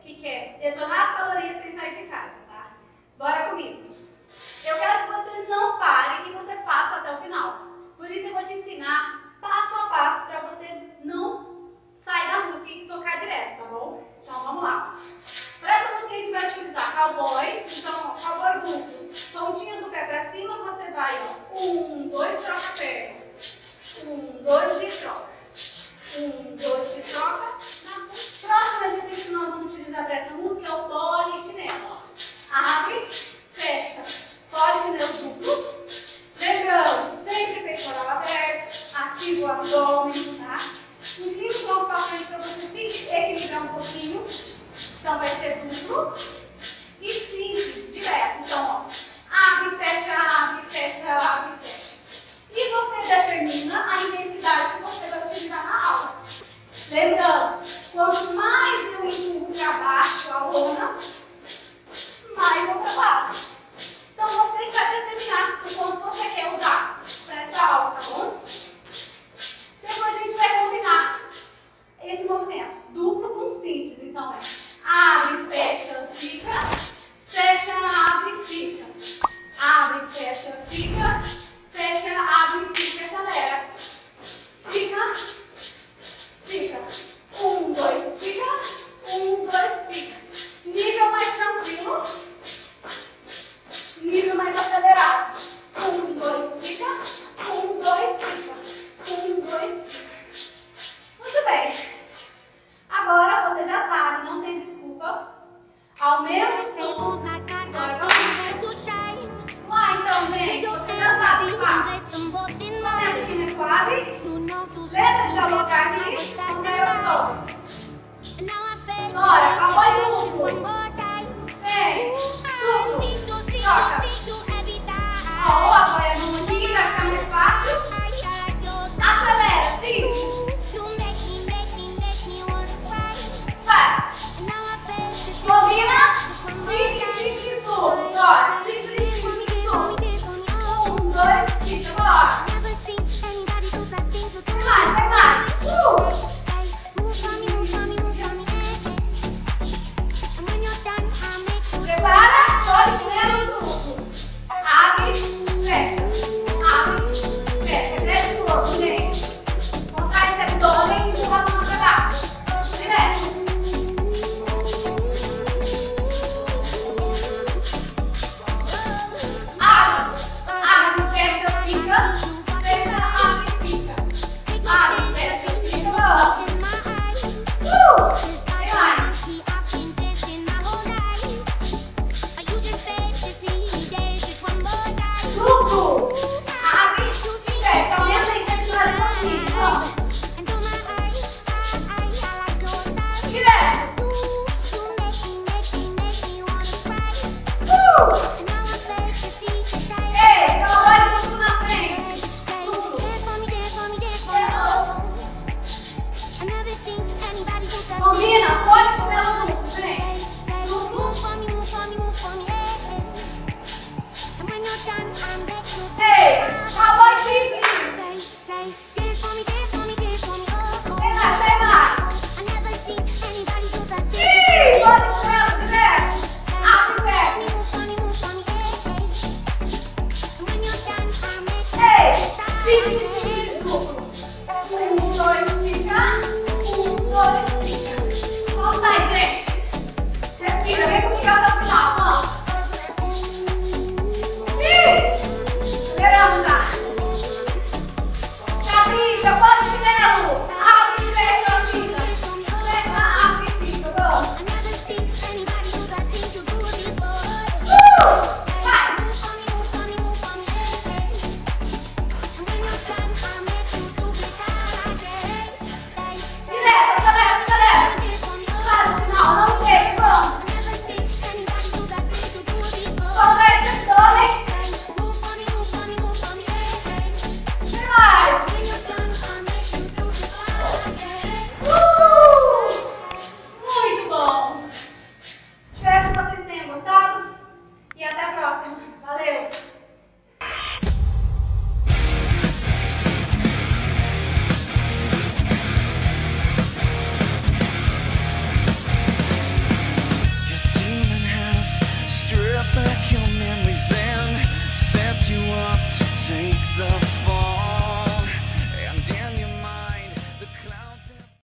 que quer detonar as calorias sem sair de casa, tá? Bora comigo. Eu quero que você não pare e você faça até o final. Por isso eu vou te ensinar passo a passo para você não sair da música e tocar direto, tá bom? Então vamos lá. Para essa música a gente vai utilizar cowboy, então cowboy duplo. Pontinha do pé para cima, você vai, ó, 1, 2, troca a perna. 1, 2 e troca. 1, 2 e troca. O próximo exercício que nós vamos utilizar para essa música é o polichinelo. Abre, fecha. Polichinelo duplo. Lembrando, sempre peitoral aberto. Ativa o abdômen, tá? Inclina o tronco para frente para você se equilibrar um pouquinho. Então vai ser duplo. E simples, direto. Então, ó, abre, fecha, abre, fecha, abre, fecha. E você determina a intensidade que você vai utilizar na aula. Lembrando, quanto mais eu empurro para baixo a lona, mais eu trabalho. Então você que vai determinar o quanto você quer usar para essa aula, tá bom? Depois a gente vai combinar esse movimento duplo com simples. Então é abre, fecha, fica, fecha, abre, fica, abre, fecha, fica, fecha, abre, fica, acelera, fica, fica, 1, 2, fica, 1, 2, fica, nível mais tranquilo, nível mais acelerado, 1, 2, fica, 1, 2, fica, 1, 2, fica. Muito bem. Agora você já sabe, não tem desculpa. Aumenta o som. Agora vamos lá então, gente. Você já sabe os passos. Começa aqui mais suave. Lembra de dialogar aqui com o meu tom. Bora.